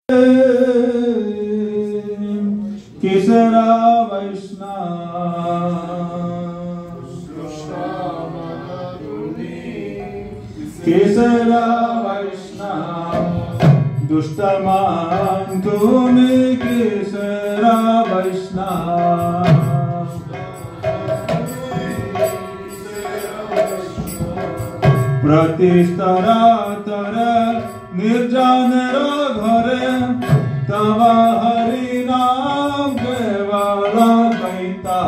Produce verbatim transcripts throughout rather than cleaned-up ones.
केसरा वैष्णव केसरा वैष्णव दुष्टमान तुम्हें केसरा वैष्णव प्रतिष्ठरा तर निर्जन घरे तव हरि नाम केवल कैता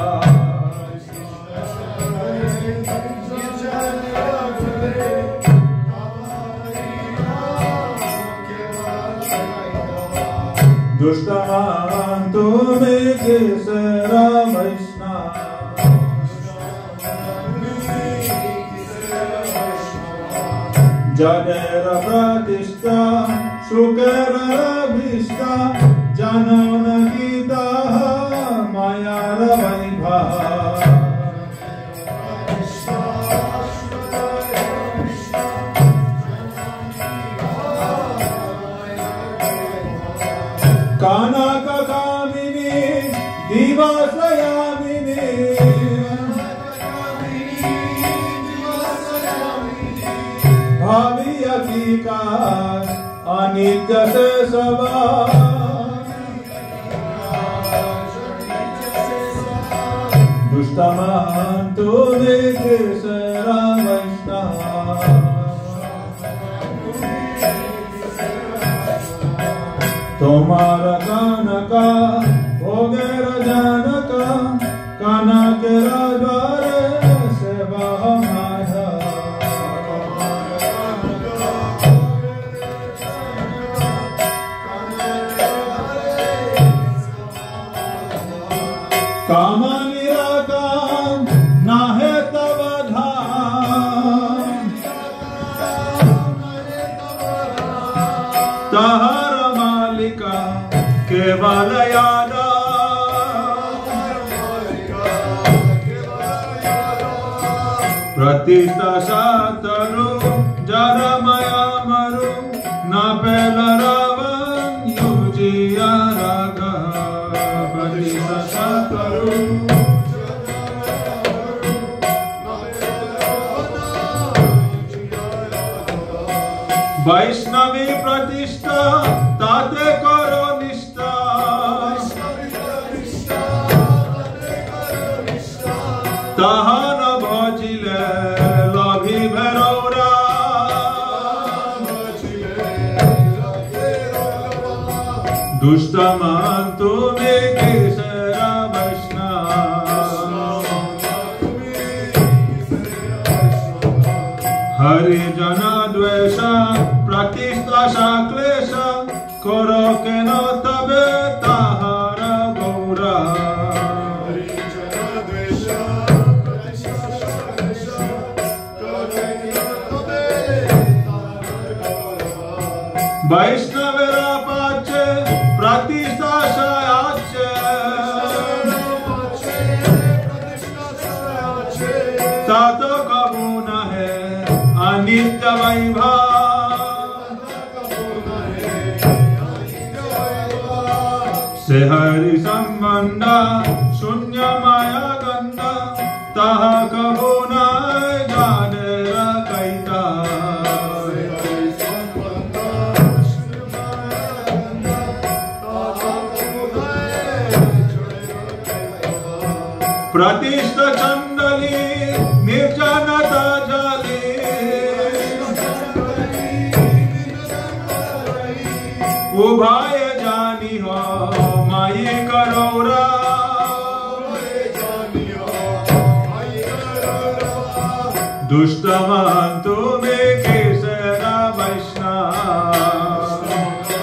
दुष्टमान तुम्हें केसरा वैष्णव जनेर प्रतिष्ठा शुकर अभिष्टा जनन गीता मायार वैभव कानक कामिनी दिवसयामिनी भावी हकीकत अनित्य से सवा दुष्टमान तुम्हें केसरा वैष्णव तुम्हारा कानका भोगेर जानका कानकेरा द्वारे सेवा माया काम निराकार नाहे तव धाम तहर मालिका केवल यादा प्रतिष्ठा सातरु जरा माया मरु ना पेल रावण युजिया रागा प्रतिष्ठा सातरु वैष्णवी प्रतिष्ठा ताते करो निष्ठा ताहन भजिले लभी भैरवरा दुष्टमान तुम्हें केसरा वैष्णव हरिजन द्वेष प्रतिष्ठा क्लेश करो के न तबे ताहार गौरा वैष्णवेरा पाचे प्रतिष्ठा आचे तात कबू न है अनित्य वैभव से हरि संबंध शून्य माया गंध तह कबू न जाने कैता प्रतिष्ठा चंडली निर्जनता जाली उभाय जानी हो माई करोरा दुष्टमान तुम्हें केसरा वैष्णव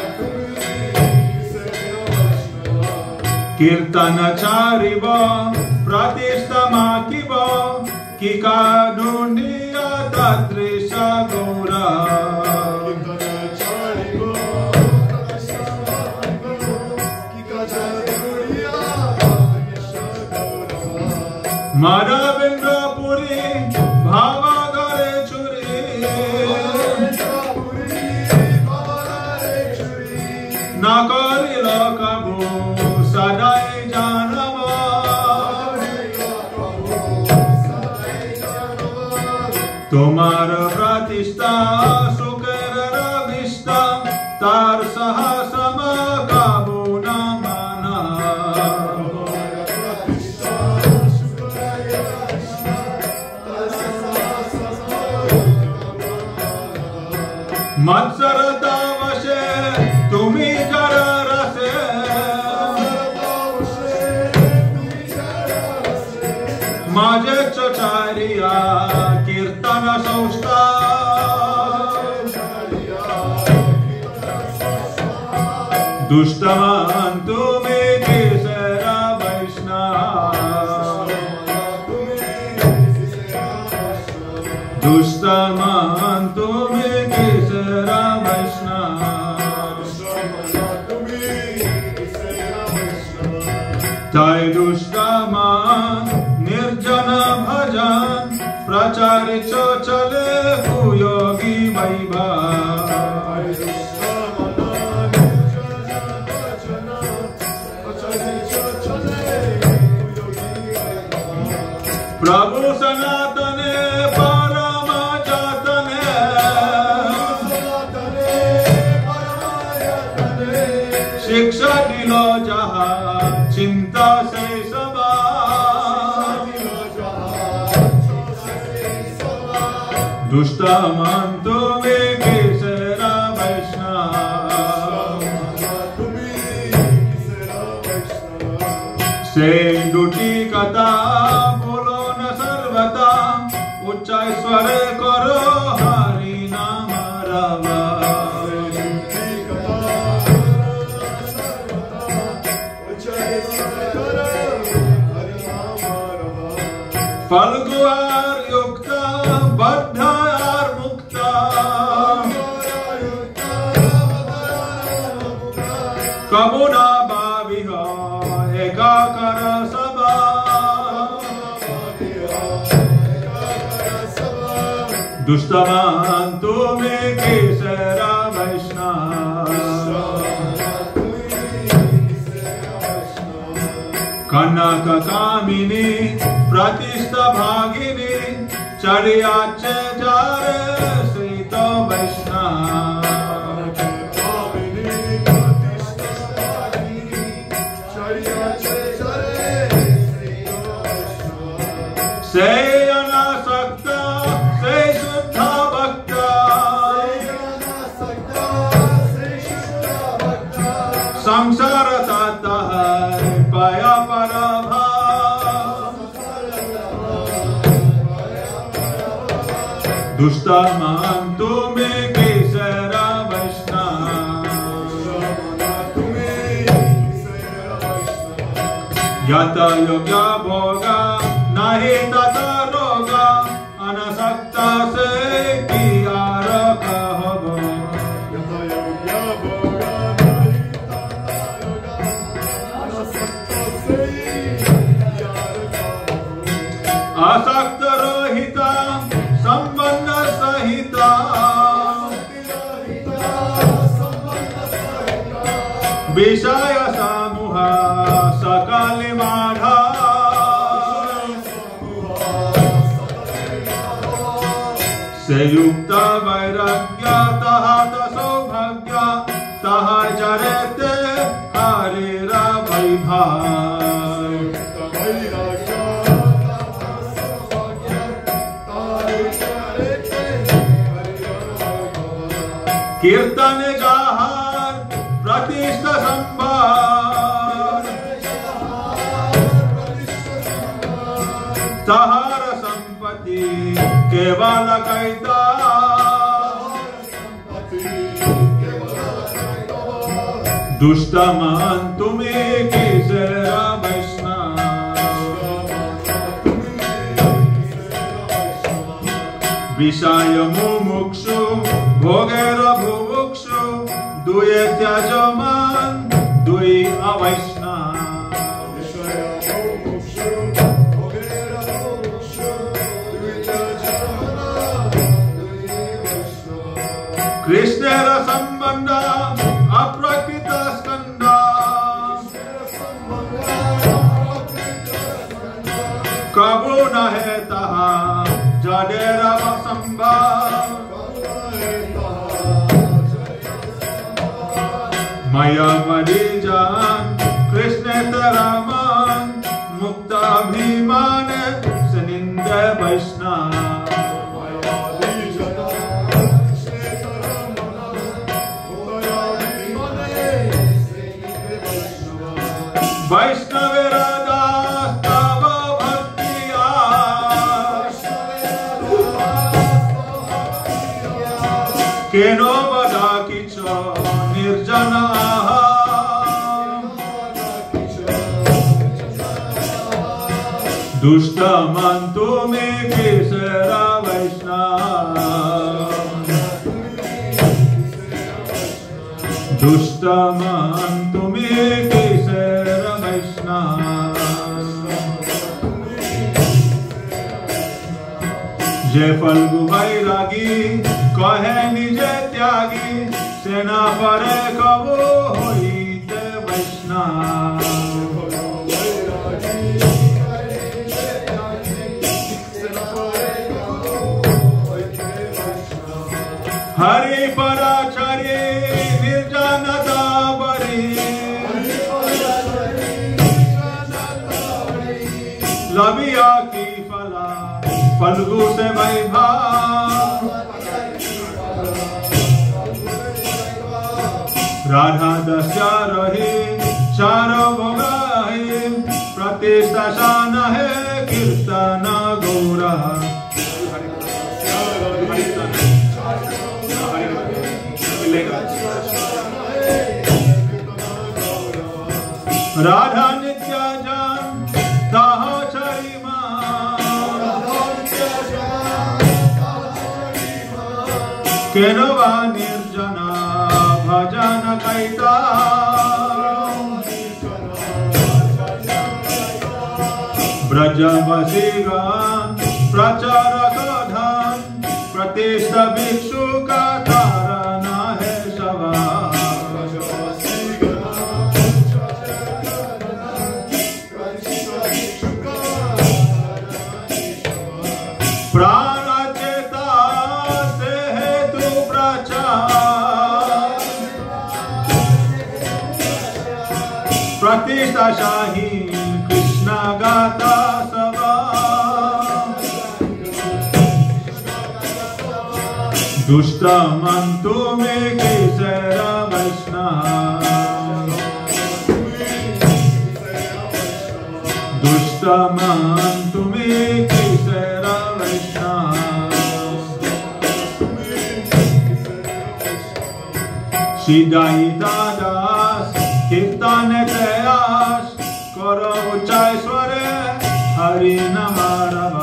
कीर्तन चारिव प्रतिष्ठा माकिव कि कानुनिया तदृश गौरा माधवेंद्रपुरी भावागरे चुरी না করিল কবু সদাই জানব তোমার প্রতিষ্ঠা সুখের রবিষ্ঠা তার সাহসম কাবু না মানা মৎসরতা বসে তুমি যার রসে মাঝে চচারিয়া কীর্তন সৌষ্টা দুষ্টমান তুমি কিসেরা বৈষ্ণব দুষ্টমান তুমি কিসেরা বৈষ্ণব তাই দুষ্টমান निर्जन भजन प्रचारित चले कुयोगी वैभव प्रभु सनातने परम जतने शिक्षा दिलो जहा चिंता से सबा दुष्टमान तुम्हें किसरा वैष्णव से दुटी कथा बोलो न सर्वता उच्च स्वर करो हरि नाम रवा फल्गुआर युक्ता बद्ध कबुना भाविह एकाकर सभा दुष्टमान तुम्हें किसरा वैष्णव कनक कामिनी प्रतिष्ठा भागिनी चढ़ियाचे जारे श्रीत वैष्णव से अनासक्त से शुद्ध भक्त संसार तातः पया परभाव दुष्टमान तुम्हें किसरा वैष्णव यत योग्य भोगा नहीं तथा रोगा अनासक्त से किया कहबो आसक्त रहिता संबंध सहिता विषय समूह सकल माढ़ा से युक्त वैराग्य तहात सौभाग्य तह जरते हरिर वैभव कीर्तन जहार प्रतिष्ठा संभार तहार संपत्ति केवल कैता दुष्टमान तुम्हें किसरा वैष्णव विषय मुमुक्षु भोगेर भुभुक्षु दुए त्यजमान दुई अवैष्णव कृष्णेर संबंध अप्रकृत माया मरीजान कृष्ण तरामान मुक्ताभिमान सनिंद वैष्णव वैष्णवेरा दास तव भक्तिया केनो बदा किच निर्जना दुष्ट मन तुम्हें केसरा वैष्णव दुष्ट मन तुम्हें केसरा वैष्णव जय फल्गु वैरागी कहे निज त्यागी सेना पर कबो होइते वैष्णव हरि पराचार्य निर्जनता बरी लबिया की फला फल्गु से वैभव राधा दस्या रही चारो भोगाही प्रतिष्ठा शान है कीर्तन गौरा राधा नित्य जान दाह चरिमा केनवा निर्जना भजन कैता ब्रजवसीगान प्रचारक धन प्रतिष्ठा भिक्षु का धारणा है सवा प्राण चेता से हेतु प्रचार प्रतिष्ठा शाही कृष्ण गाता सवा दुष्ट मन तुम्हें केसरा वैष्णव दुष्ट मन तुम्हें केसरा सिद्धायिता दास कीर्तन प्रयास करो उच्चाय स्वरे हरि नमः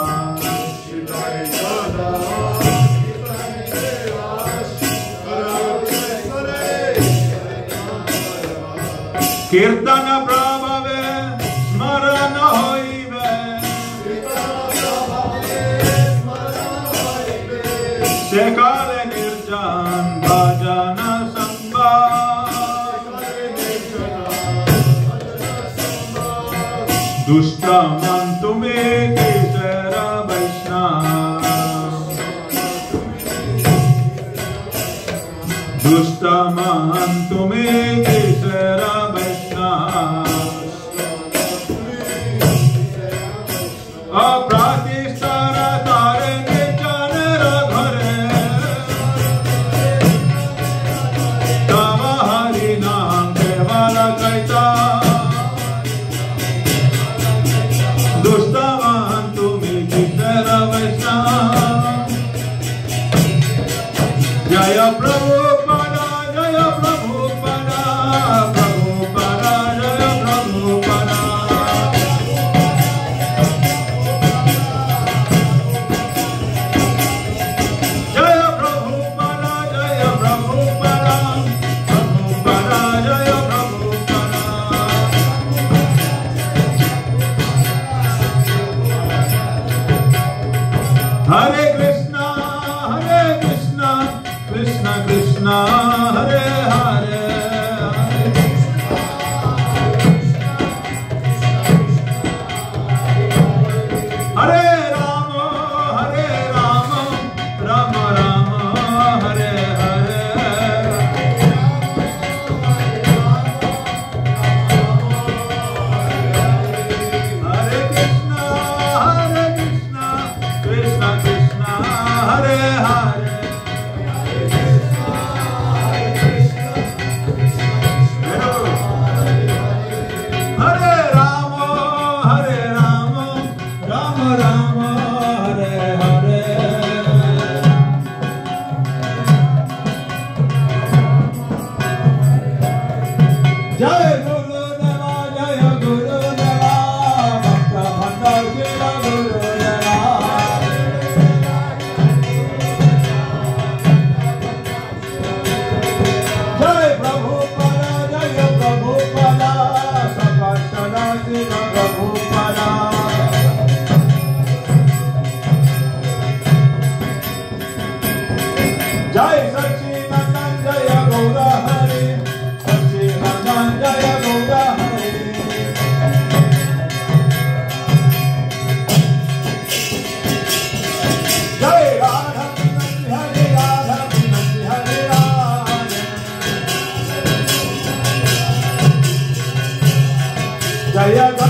कीर्तन प्रभावे स्मरण होइबे से काले निर्जन भजन दुष्ट मन तुम्हें केसरा वैष्णव दुष्ट मन तुम्हें केसरा वैष्णव अप्रातिष्ठा तारे निर्जन घरे तव हरि नाम केवल कैता दुष्टवान तुम्हें केसरा वैष्णव जय प्रभु पदा जय प्रभु पदा जय गुरुदेवा जय गुरुदेवा भक्त भंडार शिव गुरुदेवा जय प्रभुपादा जय प्रभुपादा सकल सदा शिव प्रभुपादा जय सच्चिदानंद जय गौर हरि सच्चिदानंद जय गौर हरि जय राधा विनंती हरे राधा विनंती हरे राधा जय